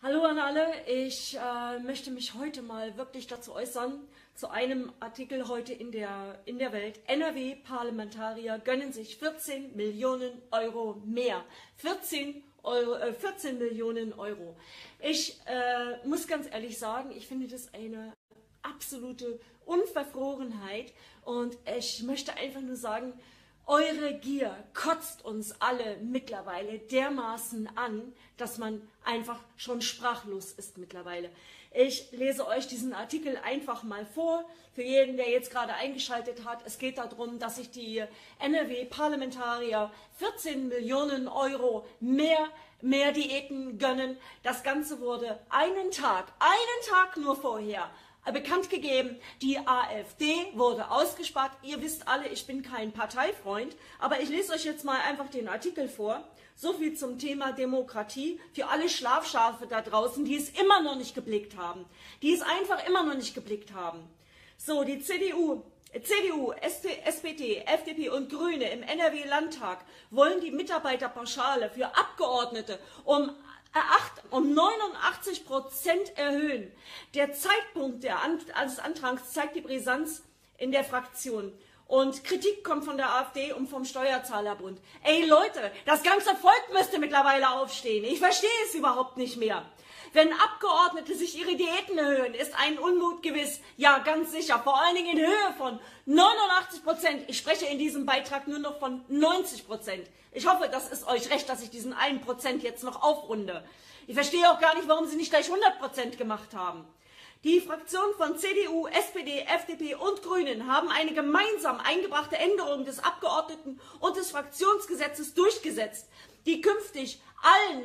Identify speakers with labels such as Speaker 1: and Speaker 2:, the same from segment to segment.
Speaker 1: Hallo an alle, ich möchte mich heute mal wirklich dazu äußern, zu einem Artikel heute in der Welt. NRW-Parlamentarier gönnen sich 14 Millionen Euro mehr. 14 Millionen Euro. Ich muss ganz ehrlich sagen, ich finde das eine absolute Unverfrorenheit und ich möchte einfach nur sagen, eure Gier kotzt uns alle mittlerweile dermaßen an, dass man einfach schon sprachlos ist mittlerweile. Ich lese euch diesen Artikel einfach mal vor, für jeden, der jetzt gerade eingeschaltet hat. Es geht darum, dass sich die NRW-Parlamentarier 14 Millionen Euro mehr Diäten gönnen. Das Ganze wurde einen Tag nur vorher bekannt gegeben, die AfD wurde ausgespart. Ihr wisst alle, ich bin kein Parteifreund, aber ich lese euch jetzt mal einfach den Artikel vor. So viel zum Thema Demokratie für alle Schlafschafe da draußen, die es immer noch nicht geblickt haben. Die es einfach immer noch nicht geblickt haben. So, die CDU, SPD, FDP und Grüne im NRW-Landtag wollen die Mitarbeiterpauschale für Abgeordnete um 89% erhöhen. Der Zeitpunkt des Antrags zeigt die Brisanz in der Fraktion. Und Kritik kommt von der AfD und vom Steuerzahlerbund. Ey Leute, das ganze Volk müsste mittlerweile aufstehen. Ich verstehe es überhaupt nicht mehr. Wenn Abgeordnete sich ihre Diäten erhöhen, ist ein Unmut gewiss. Ja, ganz sicher. Vor allen Dingen in Höhe von 89%. Ich spreche in diesem Beitrag nur noch von 90%. Ich hoffe, das ist euch recht, dass ich diesen 1% jetzt noch aufrunde. Ich verstehe auch gar nicht, warum sie nicht gleich 100% gemacht haben. Die Fraktionen von CDU, SPD, FDP und Grünen haben eine gemeinsam eingebrachte Änderung des Abgeordneten- und des Fraktionsgesetzes durchgesetzt, die künftig allen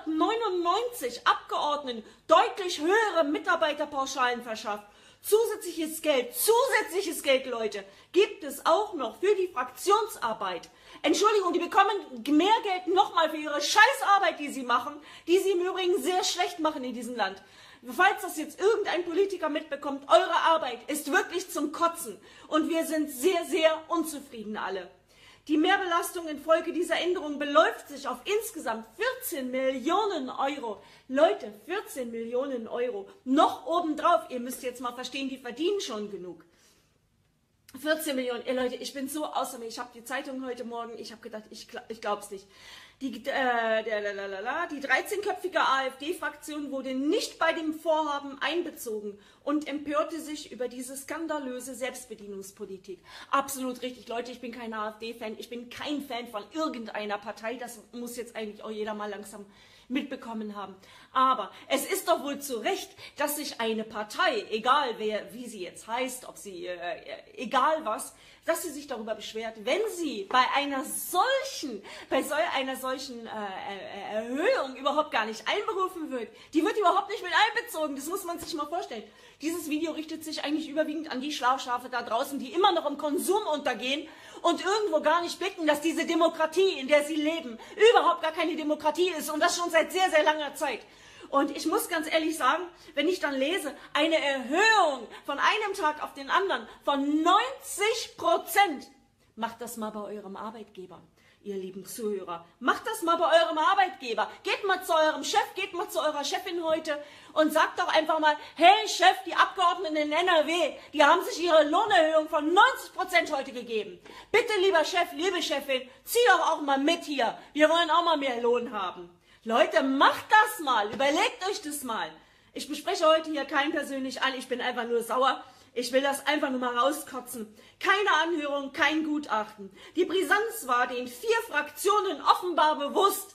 Speaker 1: 199 Abgeordneten deutlich höhere Mitarbeiterpauschalen verschafft. Zusätzliches Geld, Leute, gibt es auch noch für die Fraktionsarbeit. Entschuldigung, die bekommen mehr Geld nochmal für ihre Scheißarbeit, die sie machen, die sie im Übrigen sehr schlecht machen in diesem Land. Falls das jetzt irgendein Politiker mitbekommt, eure Arbeit ist wirklich zum Kotzen und wir sind sehr, sehr unzufrieden alle. Die Mehrbelastung infolge dieser Änderung beläuft sich auf insgesamt 14 Millionen Euro. Leute, 14 Millionen Euro. Noch obendrauf, ihr müsst jetzt mal verstehen, die verdienen schon genug. 14 Millionen, Leute, ich bin so außer mir. Ich habe die Zeitung heute Morgen, ich habe gedacht, ich glaube es nicht. Die 13-köpfige AfD-Fraktion wurde nicht bei dem Vorhaben einbezogen und empörte sich über diese skandalöse Selbstbedienungspolitik. Absolut richtig, Leute, ich bin kein AfD-Fan, ich bin kein Fan von irgendeiner Partei, das muss jetzt eigentlich auch jeder mal langsam mitbekommen haben. Aber es ist doch wohl zu Recht, dass sich eine Partei, egal wie sie jetzt heißt, ob sie, egal was, dass sie sich darüber beschwert, wenn sie bei so einer solchen Erhöhung überhaupt gar nicht einberufen wird. Die wird überhaupt nicht mit einbezogen, das muss man sich mal vorstellen. Dieses Video richtet sich eigentlich überwiegend an die Schlafschafe da draußen, die immer noch im Konsum untergehen und irgendwo gar nicht blicken, dass diese Demokratie, in der sie leben, überhaupt gar keine Demokratie ist und das schon seit sehr, sehr langer Zeit. Und ich muss ganz ehrlich sagen, wenn ich dann lese, eine Erhöhung von einem Tag auf den anderen von 90%, macht das mal bei eurem Arbeitgeber, ihr lieben Zuhörer. Macht das mal bei eurem Arbeitgeber. Geht mal zu eurem Chef, geht mal zu eurer Chefin heute und sagt doch einfach mal, hey Chef, die Abgeordneten in NRW, die haben sich ihre Lohnerhöhung von 90% heute gegeben. Bitte, lieber Chef, liebe Chefin, zieh doch auch mal mit hier. Wir wollen auch mal mehr Lohn haben. Leute, macht das mal, überlegt euch das mal. Ich bespreche heute hier keinen persönlich an, ich bin einfach nur sauer. Ich will das einfach nur mal rauskotzen. Keine Anhörung, kein Gutachten. Die Brisanz war den 4 Fraktionen offenbar bewusst,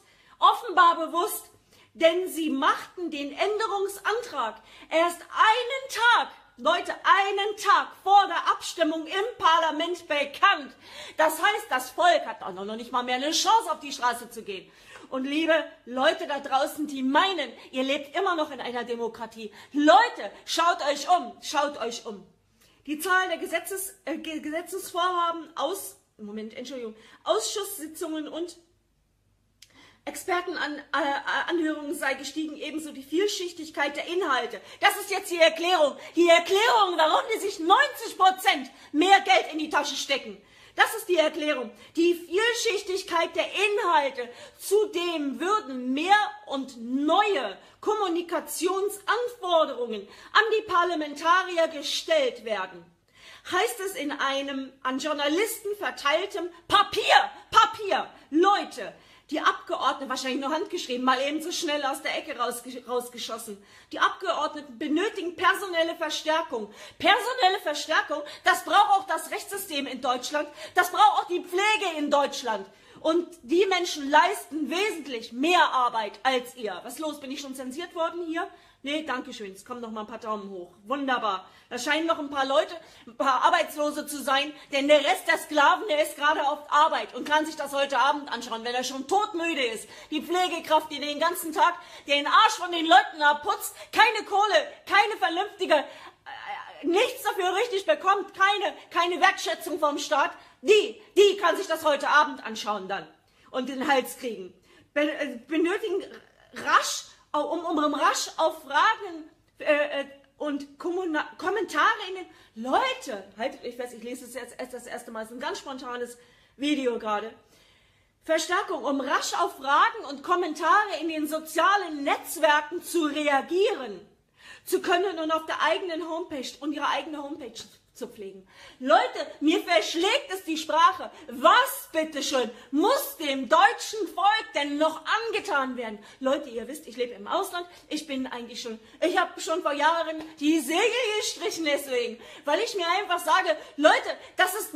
Speaker 1: denn sie machten den Änderungsantrag erst einen Tag, Leute, einen Tag vor der Abstimmung im Parlament bekannt. Das heißt, das Volk hat auch noch nicht mal mehr eine Chance, auf die Straße zu gehen. Und liebe Leute da draußen, die meinen, ihr lebt immer noch in einer Demokratie. Leute, schaut euch um. Die Zahl der Gesetzesvorhaben, Ausschusssitzungen und Expertenanhörungen sei gestiegen, ebenso die Vielschichtigkeit der Inhalte. Das ist jetzt die Erklärung. Die Erklärung, warum die sich 90% mehr Geld in die Tasche stecken. Das ist die Erklärung. Die Vielschichtigkeit der Inhalte. Zudem würden mehr und neue Kommunikationsanforderungen an die Parlamentarier gestellt werden, heißt es in einem an Journalisten verteiltem Papier, Leute, die Abgeordneten, wahrscheinlich nur handgeschrieben, mal eben so schnell aus der Ecke rausgeschossen. Die Abgeordneten benötigen personelle Verstärkung. Personelle Verstärkung, das braucht auch das Rechtssystem in Deutschland, das braucht auch die Pflege in Deutschland. Und die Menschen leisten wesentlich mehr Arbeit als ihr. Was ist los? Bin ich schon zensiert worden hier? Nee, danke schön. Es kommen noch mal ein paar Daumen hoch. Wunderbar. Da scheinen noch ein paar Leute, ein paar Arbeitslose zu sein, denn der Rest der Sklaven, der ist gerade auf Arbeit und kann sich das heute Abend anschauen, wenn er schon todmüde ist. Die Pflegekraft, die den ganzen Tag den Arsch von den Leuten abputzt, keine Kohle, keine vernünftige, nichts dafür richtig bekommt, keine Wertschätzung vom Staat, die kann sich das heute Abend anschauen dann und den Hals kriegen. Benötigen rasch, um rasch auf Fragen und Kommentare in den... Leute, haltet euch fest, ich lese es jetzt erst das erste Mal, es ist ein ganz spontanes Video gerade. Verstärkung, um rasch auf Fragen und Kommentare in den sozialen Netzwerken zu reagieren zu können und auf der eigenen Homepage und ihre eigene Homepage zu pflegen. Leute, mir verschlägt es die Sprache. Was, bitteschön, muss dem deutschen Volk denn noch angetan werden? Leute, ihr wisst, ich lebe im Ausland. Ich habe schon vor Jahren die Segel gestrichen deswegen, weil ich mir einfach sage, Leute, das ist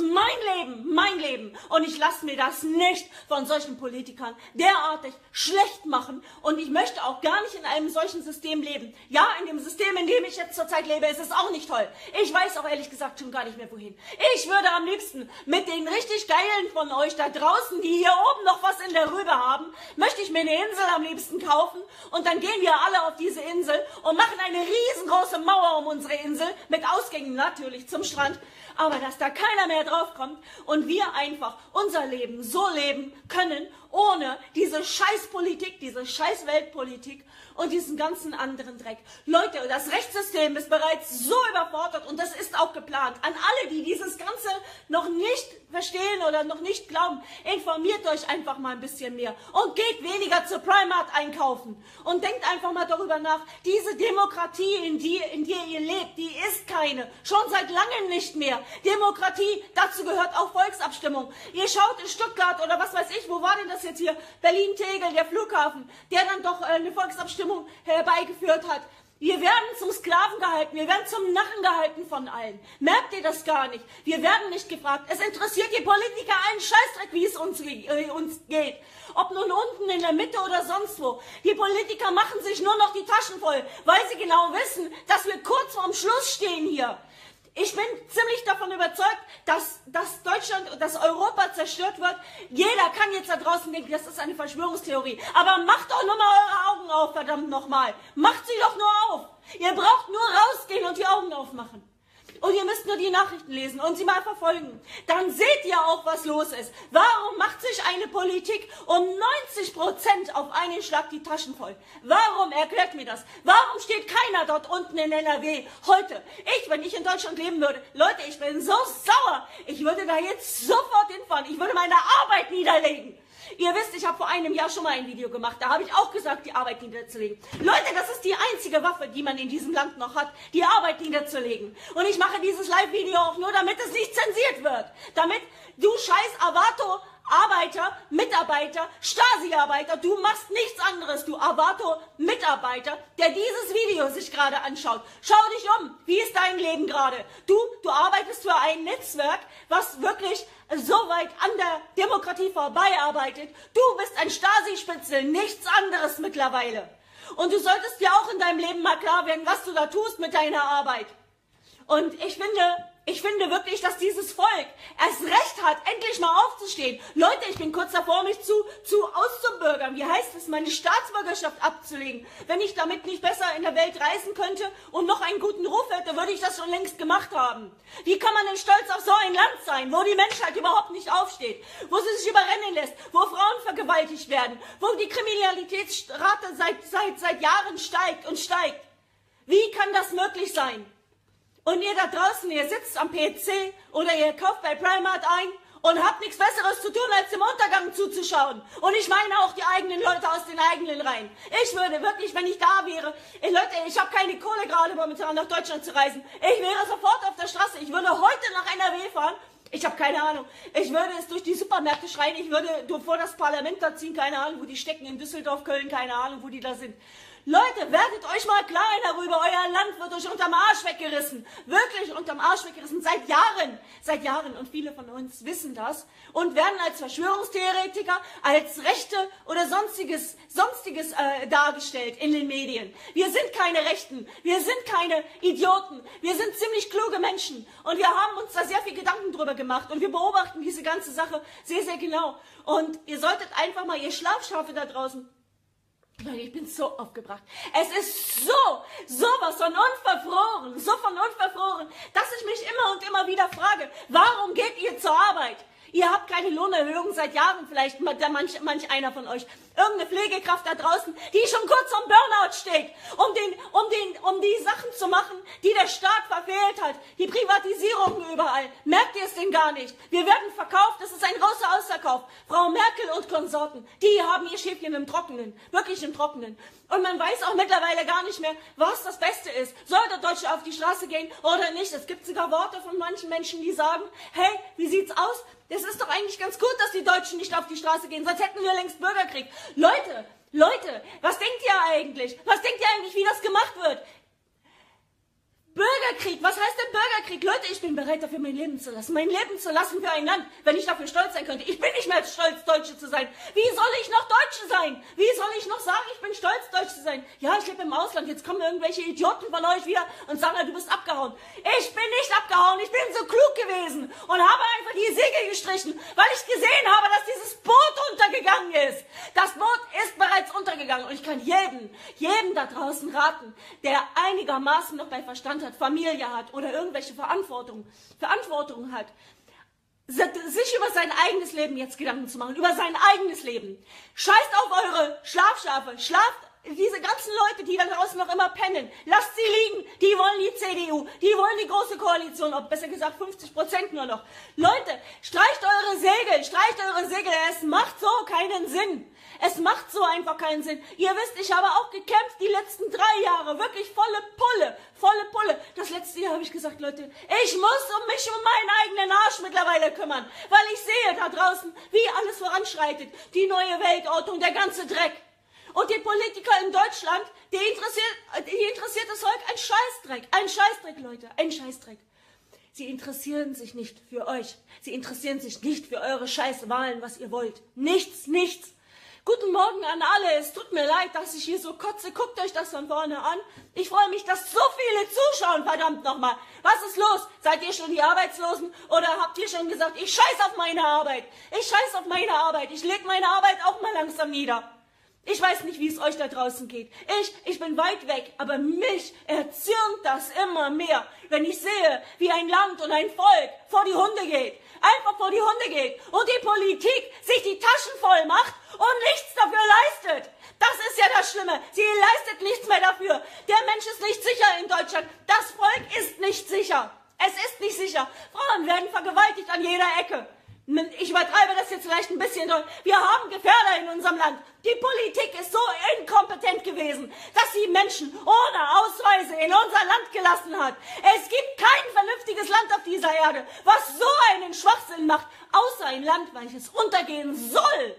Speaker 1: mein Leben und ich lasse mir das nicht von solchen Politikern derartig schlecht machen und ich möchte auch gar nicht in einem solchen System leben. Ja, in dem System, in dem ich jetzt zurzeit lebe, ist es auch nicht toll. Ich weiß auch ehrlich gesagt schon gar nicht mehr wohin. Ich würde am liebsten mit den richtig Geilen von euch da draußen, die hier oben noch was in der Rübe haben, möchte ich mir eine Insel am liebsten kaufen und dann gehen wir alle auf diese Insel und machen eine riesengroße Mauer um unsere Insel mit Ausgängen natürlich zum Strand, aber dass da keiner mehr drauf kommt und wir einfach unser Leben so leben können, ohne diese Scheißpolitik, diese Scheißweltpolitik und diesen ganzen anderen Dreck. Leute, das Rechtssystem ist bereits so überfordert und das ist auch geplant. An alle, die dieses Ganze noch nicht verstehen oder noch nicht glauben, informiert euch einfach mal ein bisschen mehr und geht weniger zur Primark einkaufen und denkt einfach mal darüber nach, diese Demokratie, in der ihr lebt, die ist keine, schon seit langem nicht mehr. Demokratie, dazu gehört auch Volksabstimmung. Ihr schaut in Stuttgart oder was weiß ich, wo war denn das jetzt hier? Berlin-Tegel, der Flughafen, der dann doch eine Volksabstimmung herbeigeführt hat. Wir werden zum Sklaven gehalten, wir werden zum Narren gehalten von allen. Merkt ihr das gar nicht? Wir werden nicht gefragt. Es interessiert die Politiker einen Scheißdreck, wie es uns geht. Ob nun unten in der Mitte oder sonst wo. Die Politiker machen sich nur noch die Taschen voll, weil sie genau wissen, dass wir kurz vorm Schluss stehen hier. Ich bin ziemlich davon überzeugt, dass Deutschland und dass Europa zerstört wird. Jeder kann jetzt da draußen denken, das ist eine Verschwörungstheorie. Aber macht doch nur mal eure Augen auf, verdammt nochmal. Macht sie doch nur auf. Ihr braucht nur rausgehen und die Augen aufmachen. Und ihr müsst nur die Nachrichten lesen und sie mal verfolgen. Dann seht ihr auch, was los ist. Warum macht sich eine Politik um 90% auf einen Schlag die Taschen voll? Warum? Erklärt mir das. Warum steht keiner dort unten in NRW heute? Wenn ich in Deutschland leben würde, Leute, ich bin so sauer. Ich würde da jetzt sofort hinfahren. Ich würde meine Arbeit niederlegen. Ihr wisst, ich habe vor einem Jahr schon mal ein Video gemacht, da habe ich auch gesagt, die Arbeit niederzulegen. Leute, das ist die einzige Waffe, die man in diesem Land noch hat, die Arbeit niederzulegen. Und ich mache dieses Live-Video auch nur, damit es nicht zensiert wird. Damit du scheiß Avato-Arbeiter, Mitarbeiter, Stasi-Arbeiter, du machst nichts anderes, du Avato-Mitarbeiter, der dieses Video sich gerade anschaut. Schau dich um, wie ist dein Leben gerade? Du arbeitest für ein Netzwerk, was wirklich so weit an der Demokratie vorbei arbeitet. Du bist ein Stasi-Spitzel, nichts anderes mittlerweile. Und du solltest dir auch in deinem Leben mal klar werden, was du da tust mit deiner Arbeit. Und ich finde wirklich, dass dieses Volk erst recht hat, endlich mal aufzustehen. Leute, ich bin kurz davor, mich auszubürgern. Wie heißt es, meine Staatsbürgerschaft abzulegen? Wenn ich damit nicht besser in der Welt reisen könnte und noch einen guten Ruf hätte, würde ich das schon längst gemacht haben. Wie kann man denn stolz auf so ein Land sein, wo die Menschheit überhaupt nicht aufsteht, wo sie sich überrennen lässt, wo Frauen vergewaltigt werden, wo die Kriminalitätsrate seit Jahren steigt und steigt? Wie kann das möglich sein? Und ihr da draußen, ihr sitzt am PC oder ihr kauft bei Primark ein und habt nichts Besseres zu tun, als dem Untergang zuzuschauen. Und ich meine auch die eigenen Leute aus den eigenen Reihen. Ich würde wirklich, wenn ich da wäre, Leute, ich habe keine Kohle gerade momentan nach Deutschland zu reisen. Ich wäre sofort auf der Straße. Ich würde heute nach NRW fahren. Ich habe keine Ahnung. Ich würde es durch die Supermärkte schreien. Ich würde vor das Parlament da ziehen. Keine Ahnung, wo die stecken. In Düsseldorf, Köln. Keine Ahnung, wo die da sind. Leute, werdet euch mal klar darüber. Euer Land wird euch unterm Arsch weggerissen. Wirklich unterm Arsch weggerissen. Seit Jahren. Seit Jahren. Und viele von uns wissen das. Und werden als Verschwörungstheoretiker, als Rechte oder sonstiges dargestellt in den Medien. Wir sind keine Rechten. Wir sind keine Idioten. Wir sind ziemlich kluge Menschen. Und wir haben uns da sehr viel Gedanken drüber gemacht. Und wir beobachten diese ganze Sache sehr, sehr genau. Und ihr solltet einfach mal, ihr Schlafschafe da draußen, Leute, ich bin so aufgebracht. Es ist sowas von unverfroren, dass ich mich immer und immer wieder frage, warum geht ihr zur Arbeit? Ihr habt keine Lohnerhöhung seit Jahren, vielleicht manch einer von euch. Irgendeine Pflegekraft da draußen, die schon kurz am Burnout steht, um die Sachen zu machen, die der Staat verfehlt hat. Die Privatisierung überall. Merkt ihr es denn gar nicht? Wir werden verkauft, das ist ein großer Ausverkauf. Frau Merkel und Konsorten, die haben ihr Schäfchen im Trockenen. Wirklich im Trockenen. Und man weiß auch mittlerweile gar nicht mehr, was das Beste ist. Soll der Deutsche auf die Straße gehen oder nicht? Es gibt sogar Worte von manchen Menschen, die sagen, hey, wie sieht's aus? Das ist doch eigentlich ganz gut, dass die Deutschen nicht auf die Straße gehen, sonst hätten wir längst Bürgerkrieg. Leute, was denkt ihr eigentlich? Was denkt ihr eigentlich, wie das gemacht wird? Bürgerkrieg, was heißt denn Bürgerkrieg? Leute, ich bin bereit dafür mein Leben zu lassen. Mein Leben zu lassen für ein Land, wenn ich dafür stolz sein könnte. Ich bin nicht mehr stolz, Deutsche zu sein. Wie soll ich noch Deutsche sein? Wie soll ich noch sagen, ich bin stolz, Deutsch zu sein? Ja, ich lebe im Ausland, jetzt kommen irgendwelche Idioten von euch wieder und sagen, du bist abgehauen. Ich bin nicht abgehauen, ich bin so klug gewesen und habe einfach die Segel gestrichen, weil ich gesehen habe, dass dieses Boot untergegangen ist. Das Boot ist bereits untergegangen und ich kann jedem da draußen raten, der einigermaßen noch bei Verstand hat, Familie hat oder irgendwelche Verantwortung hat, sich über sein eigenes Leben jetzt Gedanken zu machen, über sein eigenes Leben. Scheißt auf eure Schlafschafe, schlaft diese ganzen Leute, die da draußen noch immer pennen, lasst sie liegen, die wollen die CDU, die wollen die große Koalition, ob besser gesagt 50% nur noch. Leute, streicht eure Segel, es macht so keinen Sinn. Es macht so einfach keinen Sinn. Ihr wisst, ich habe auch gekämpft die letzten 3 Jahre, wirklich volle Pulle. Das letzte Jahr habe ich gesagt, Leute, ich muss mich um meinen eigenen Arsch mittlerweile kümmern, weil ich sehe da draußen, wie alles voranschreitet, die neue Weltordnung, der ganze Dreck. Und die Politiker in Deutschland, die interessiert das Volk ein Scheißdreck, Leute, ein Scheißdreck. Sie interessieren sich nicht für euch. Sie interessieren sich nicht für eure Scheißwahlen, was ihr wollt. Nichts. Guten Morgen an alle. Es tut mir leid, dass ich hier so kotze. Guckt euch das von vorne an. Ich freue mich, dass so viele zuschauen, verdammt nochmal. Was ist los? Seid ihr schon die Arbeitslosen? Oder habt ihr schon gesagt, ich scheiß auf meine Arbeit? Ich leg meine Arbeit auch mal langsam nieder. Ich weiß nicht, wie es euch da draußen geht. Ich bin weit weg, aber mich erzürnt das immer mehr, wenn ich sehe, wie ein Land und ein Volk vor die Hunde geht. Einfach vor die Hunde geht und die Politik sich die Taschen voll macht und nichts dafür leistet. Das ist ja das Schlimme. Sie leistet nichts mehr dafür. Der Mensch ist nicht sicher in Deutschland. Das Volk ist nicht sicher. Es ist nicht sicher. Frauen werden vergewaltigt an jeder Ecke. Ich übertreibe das jetzt vielleicht ein bisschen doll. Wir haben Gefährder in unserem Land. Die Politik ist so inkompetent gewesen, dass sie Menschen ohne Ausweise in unser Land gelassen hat. Es gibt kein vernünftiges Land auf dieser Erde, was so einen Schwachsinn macht, außer ein Land, welches untergehen soll.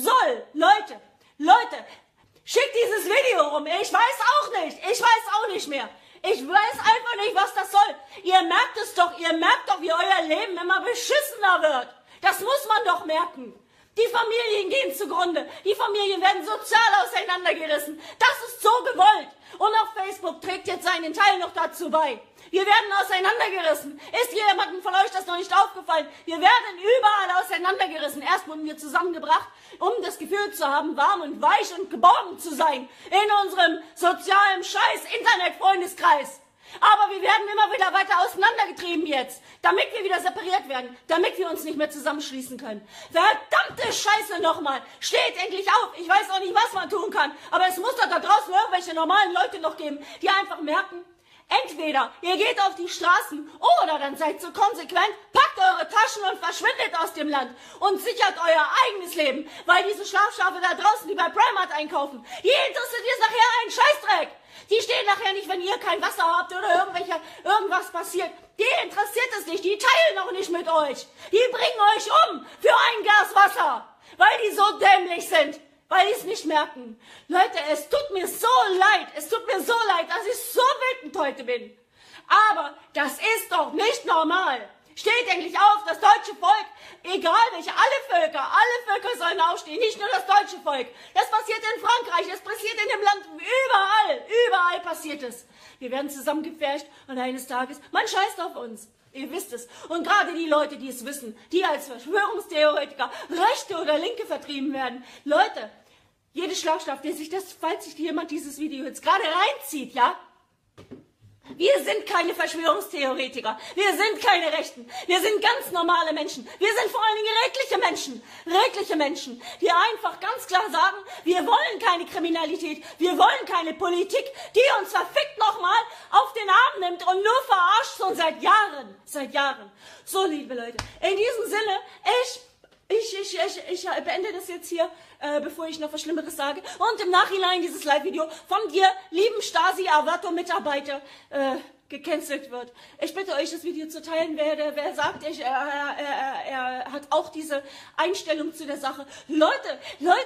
Speaker 1: Leute, schickt dieses Video rum. Ich weiß auch nicht mehr. Ich weiß einfach nicht, was das soll. Ihr merkt es doch, wie euer Leben immer beschissener wird. Das muss man doch merken. Die Familien gehen zugrunde. Die Familien werden sozial auseinandergerissen. Das ist so gewollt. Und auch Facebook trägt jetzt seinen Teil noch dazu bei. Wir werden auseinandergerissen. Ist jemandem von euch das noch nicht aufgefallen? Wir werden überall auseinandergerissen. Erst wurden wir zusammengebracht, um das Gefühl zu haben, warm und weich und geborgen zu sein in unserem sozialen Scheiß-Internet-Freundeskreis. Aber wir werden immer wieder weiter auseinandergetrieben jetzt, damit wir wieder separiert werden, damit wir uns nicht mehr zusammenschließen können. Verdammte Scheiße nochmal, steht endlich auf. Ich weiß auch nicht, was man tun kann, aber es muss doch da draußen irgendwelche normalen Leute noch geben, die einfach merken, Entweder ihr geht auf die Straßen oder dann seid so konsequent, packt eure Taschen und verschwindet aus dem Land und sichert euer eigenes Leben, weil diese Schlafschafe da draußen, die bei Primark einkaufen, die interessiert jetzt nachher einen Scheißdreck. Die stehen nachher nicht, wenn ihr kein Wasser habt oder irgendwas passiert. Die interessiert es nicht, die teilen auch nicht mit euch. Die bringen euch um für ein Glas Wasser, weil die so dämlich sind. Weil die es nicht merken. Leute, es tut mir so leid, dass ich so wütend heute bin. Aber das ist doch nicht normal. Steht endlich auf, das deutsche Volk, egal welche, alle Völker sollen aufstehen, nicht nur das deutsche Volk. Das passiert in Frankreich, das passiert in dem Land, überall passiert es. Wir werden zusammengepfercht und eines Tages, man scheißt auf uns. Ihr wisst es. Und gerade die Leute, die es wissen, die als Verschwörungstheoretiker, Rechte oder Linke vertrieben werden. Leute, jede Schlagkraft, falls sich jemand dieses Video jetzt gerade reinzieht, ja? Wir sind keine Verschwörungstheoretiker. Wir sind keine Rechten. Wir sind ganz normale Menschen. Wir sind vor allen Dingen redliche Menschen, die einfach ganz klar sagen, wir wollen keine Kriminalität, wir wollen keine Politik, die uns verfickt nochmal auf den Arm nimmt und nur verarscht schon seit Jahren. So, liebe Leute, in diesem Sinne, ich beende das jetzt hier, bevor ich noch was Schlimmeres sage. Und im Nachhinein dieses Live-Video von dir, lieben Stasi-Avato-Mitarbeiter, gecancelt wird. Ich bitte euch, das Video zu teilen. Wer sagt, er hat auch diese Einstellung zu der Sache. Leute,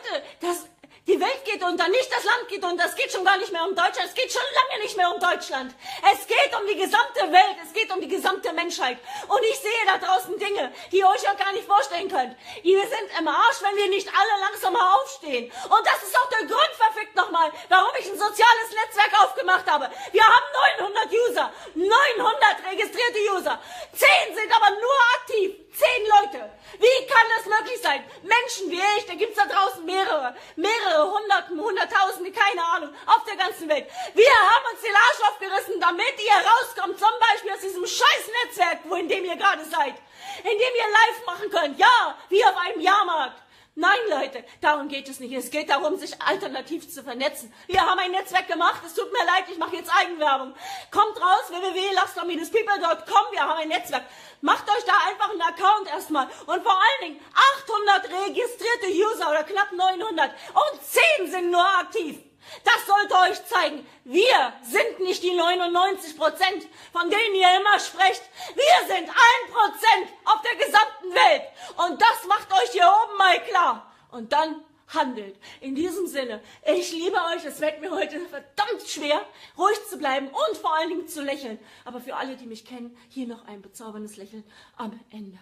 Speaker 1: die Welt geht unter, nicht das Land geht unter. Es geht schon gar nicht mehr um Deutschland. Es geht schon lange nicht mehr um Deutschland. Es geht um die gesamte Welt. Es geht um die gesamte Menschheit. Und ich sehe da draußen Dinge, die ihr euch auch gar nicht vorstellen könnt. Wir sind im Arsch, wenn wir nicht alle langsam mal aufstehen. Und das ist auch der Grund, verfickt nochmal, warum ich ein soziales Netzwerk aufgemacht habe. Wir haben 900 User. 900 registrierte User. 10 sind aber nur aktiv. 10 Leute. Wie kann das möglich sein? Menschen wie ich, da gibt's da draußen mehrere Hunderttausende, keine Ahnung, auf der ganzen Welt. Wir haben uns den Arsch aufgerissen, damit ihr rauskommt, zum Beispiel aus diesem scheiß Netzwerk, in dem ihr gerade seid. In dem ihr live machen könnt. Ja, wie auf einem Jahrmarkt. Nein, Leute, darum geht es nicht. Es geht darum, sich alternativ zu vernetzen. Wir haben ein Netzwerk gemacht. Es tut mir leid, ich mache jetzt Eigenwerbung. Kommt raus, www.laster-people.com. Wir haben ein Netzwerk. Macht euch da einfach einen Account erstmal. Und vor allen Dingen 800 registrierte User oder knapp 900. Und 10 sind nur aktiv. Das sollte euch zeigen, wir sind nicht die 99%, von denen ihr immer sprecht. Wir sind 1% auf der gesamten Welt. Und das macht euch hier oben mal klar. Und dann handelt. In diesem Sinne, ich liebe euch. Es fällt mir heute verdammt schwer, ruhig zu bleiben und vor allen Dingen zu lächeln. Aber für alle, die mich kennen, hier noch ein bezauberndes Lächeln am Ende.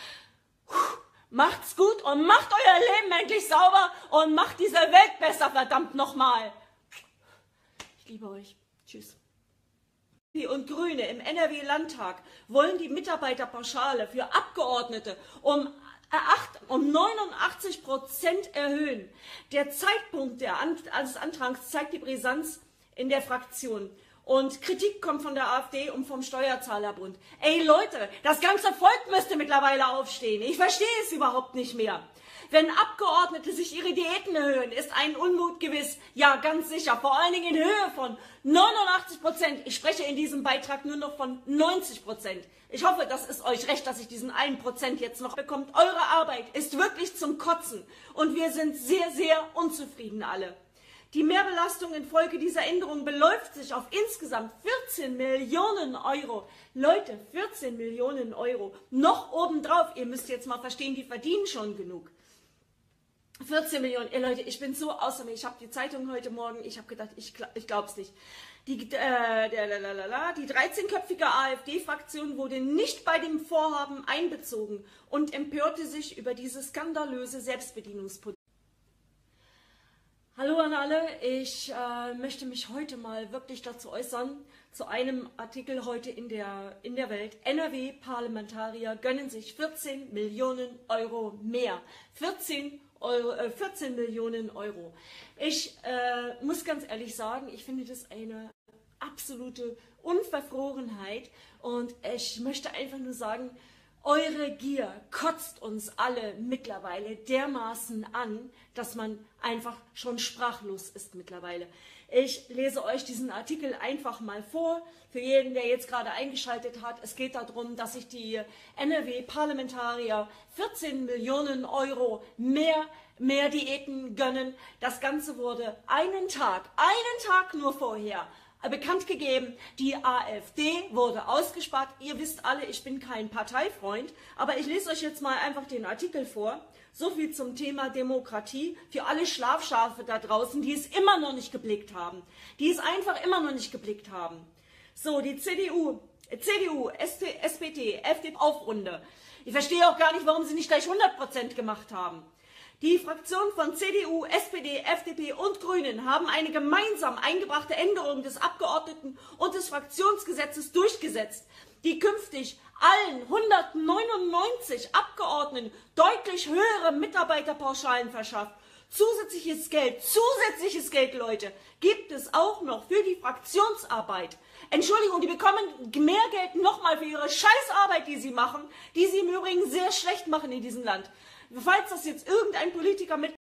Speaker 1: Macht's gut und macht euer Leben endlich sauber und macht diese Welt besser, verdammt nochmal. Ich liebe euch. Tschüss. Und Grüne im NRW-Landtag wollen die Mitarbeiterpauschale für Abgeordnete um 89% erhöhen. Der Zeitpunkt des Antrags zeigt die Brisanz in der Fraktion. Und Kritik kommt von der AfD und vom Steuerzahlerbund. Ey Leute, das ganze Volk müsste mittlerweile aufstehen. Ich verstehe es überhaupt nicht mehr. Wenn Abgeordnete sich ihre Diäten erhöhen, ist ein Unmut gewiss. Ja, ganz sicher. Vor allen Dingen in Höhe von 89%. Ich spreche in diesem Beitrag nur noch von 90%. Ich hoffe, das ist euch recht, dass ich diesen 1% jetzt noch bekommt. Eure Arbeit ist wirklich zum Kotzen. Und wir sind sehr, sehr unzufrieden alle. Die Mehrbelastung infolge dieser Änderung beläuft sich auf insgesamt 14 Millionen Euro. Leute, 14 Millionen Euro. Noch obendrauf, ihr müsst jetzt mal verstehen, die verdienen schon genug. 14 Millionen, Leute, ich bin so außer mir. Ich habe die Zeitung heute Morgen, ich habe gedacht, ich glaub's nicht. Die 13-köpfige AfD-Fraktion wurde nicht bei dem Vorhaben einbezogen und empörte sich über diese skandalöse Selbstbedienungspolitik. Hallo an alle, ich möchte mich heute mal wirklich dazu äußern, zu einem Artikel heute in der Welt. NRW-Parlamentarier gönnen sich 14 Millionen Euro mehr. 14 Millionen Euro. Ich muss ganz ehrlich sagen, ich finde das eine absolute Unverfrorenheit und ich möchte einfach nur sagen, Eure Gier kotzt uns alle mittlerweile dermaßen an, dass man einfach schon sprachlos ist mittlerweile. Ich lese euch diesen Artikel einfach mal vor, für jeden, der jetzt gerade eingeschaltet hat. Es geht darum, dass sich die NRW-Parlamentarier 14 Millionen Euro mehr Diäten gönnen. Das Ganze wurde einen Tag nur vorher bekannt gegeben. Die AfD wurde ausgespart. Ihr wisst alle, ich bin kein Parteifreund, aber ich lese euch jetzt mal einfach den Artikel vor. So viel zum Thema Demokratie für alle Schlafschafe da draußen, die es immer noch nicht geblickt haben. Die es einfach immer noch nicht geblickt haben. So, die CDU, SPD, FDP Aufrunde. Ich verstehe auch gar nicht, warum sie nicht gleich 100% gemacht haben. Die Fraktionen von CDU, SPD, FDP und Grünen haben eine gemeinsam eingebrachte Änderung des Abgeordneten- und des Fraktionsgesetzes durchgesetzt, die künftig allen 199 Abgeordneten deutlich höhere Mitarbeiterpauschalen verschafft. Zusätzliches Geld, Leute, gibt es auch noch für die Fraktionsarbeit. Entschuldigung, die bekommen mehr Geld nochmal für ihre Scheißarbeit, die sie machen, die sie im Übrigen sehr schlecht machen in diesem Land. Falls das jetzt irgendein Politiker mit